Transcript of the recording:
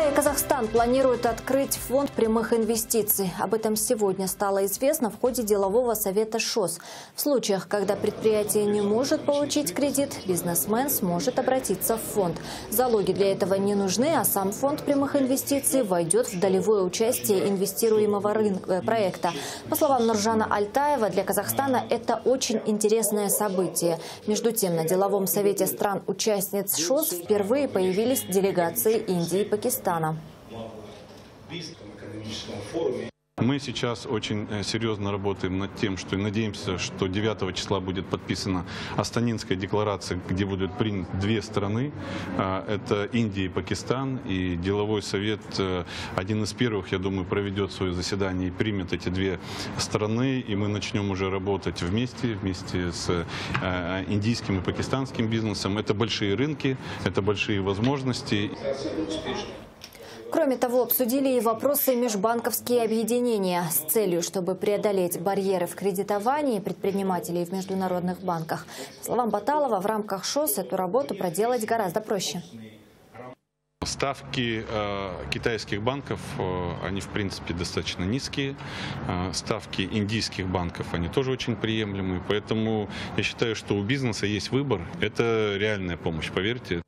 Китай и Казахстан планируют открыть фонд прямых инвестиций. Об этом сегодня стало известно в ходе делового совета ШОС. В случаях, когда предприятие не может получить кредит, бизнесмен сможет обратиться в фонд. Залоги для этого не нужны, а сам фонд прямых инвестиций войдет в долевое участие инвестируемого проекта. По словам Нуржана Альтаева, для Казахстана это очень интересное событие. Между тем, на деловом совете стран-участниц ШОС впервые появились делегации Индии и Пакистана. Мы сейчас очень серьезно работаем над тем, что надеемся, что 9 числа будет подписана Астанинская декларация, где будут приняты две страны. Это Индия и Пакистан. И деловой совет, один из первых, я думаю, проведет свое заседание и примет эти две страны. И мы начнем уже работать вместе с индийским и пакистанским бизнесом. Это большие рынки, это большие возможности. Кроме того, обсудили и вопросы межбанковские объединения с целью, чтобы преодолеть барьеры в кредитовании предпринимателей в международных банках. По словам Баталова, в рамках ШОС эту работу проделать гораздо проще. Ставки китайских банков, они в принципе достаточно низкие. Ставки индийских банков, они тоже очень приемлемые. Поэтому я считаю, что у бизнеса есть выбор. Это реальная помощь, поверьте.